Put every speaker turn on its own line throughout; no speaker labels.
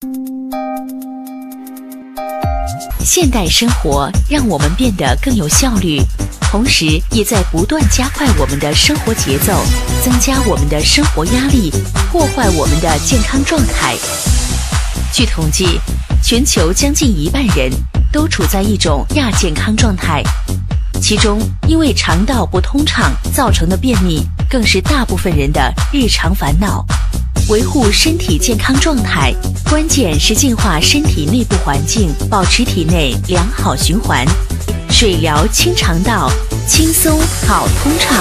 现代生活让我们变得更有效率，同时也在不断加快我们的生活节奏，增加我们的生活压力，破坏我们的健康状态。据统计，全球将近1半人都处在一种亚健康状态，其中因为肠道不通畅造成的便秘，更是大部分人的日常烦恼。维护身体健康状态，关键是净化身体内部环境，保持体内良好循环。水疗清肠道，轻松好通畅。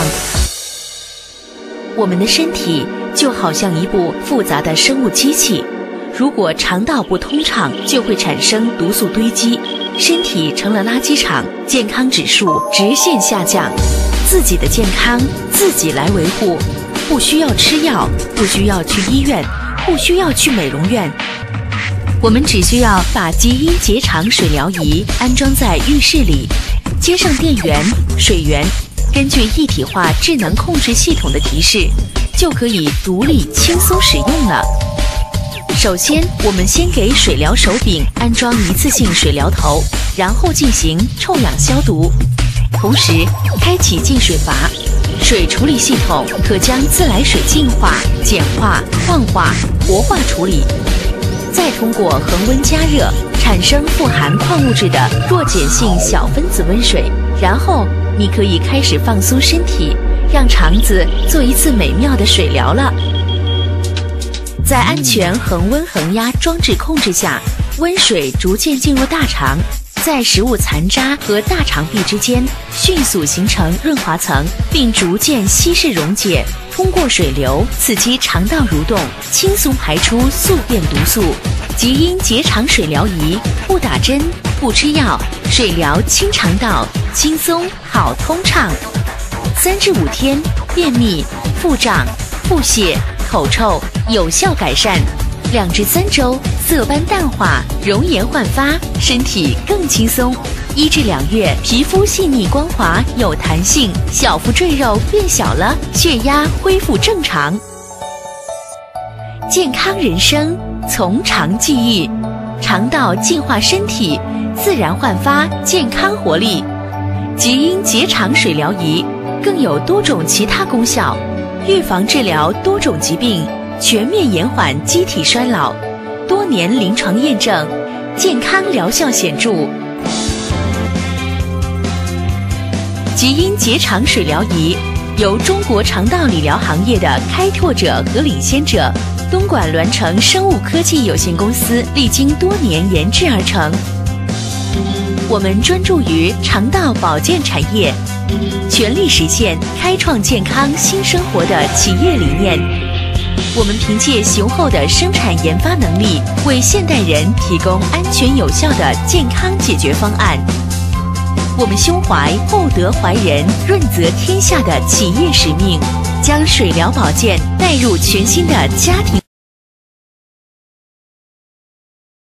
我们的身体就好像一部复杂的生物机器，如果肠道不通畅，就会产生毒素堆积，身体成了垃圾场，健康指数直线下降。自己的健康自己来维护，不需要吃药，不需要去医院，不需要去美容院，我们只需要把极阴结肠水疗仪安装在浴室里，接上电源、水源，根据一体化智能控制系统的提示，就可以独立轻松使用了。首先，我们先给水疗手柄安装一次性水疗头，然后进行臭氧消毒，同时开启净水阀。水处理系统可将自来水净化、碱化、矿化、活化处理，再通过恒温加热产生富含矿物质的弱碱性小分子温水，然后你可以开始放松身体，让肠子做一次美妙的水疗了。在安全恒温恒压装置控制下，温水逐渐进入大肠，在食物残渣和大肠壁之间迅速形成润滑层，并逐渐稀释溶解，通过水流刺激肠道蠕动，轻松排出宿便毒素。极阴结肠水疗仪，不打针，不吃药，水疗清肠道，轻松好通畅。3至5天，便秘、腹胀、腹泻、口臭有效改善。2至3周，色斑淡化，容颜焕发，身体更轻松。1至2月，皮肤细腻光滑有弹性，小腹赘肉变小了，血压恢复正常。健康人生从肠计议，肠道净化身体，自然焕发健康活力。极阴结肠水疗仪更有多种其他功效，预防治疗多种疾病，全面延缓机体衰老，多年临床验证，健康疗效显著。极阴结肠水疗仪由中国肠道理疗行业的开拓者和领先者东莞栾城生物科技有限公司历经多年研制而成。我们专注于肠道保健产业，全力实现开创健康新生活的企业理念。我们凭借雄厚的生产研发能力，为现代人提供安全有效的健康解决方案。我们胸怀厚德怀仁、润泽天下的企业使命，将水疗保健带入全新的家庭。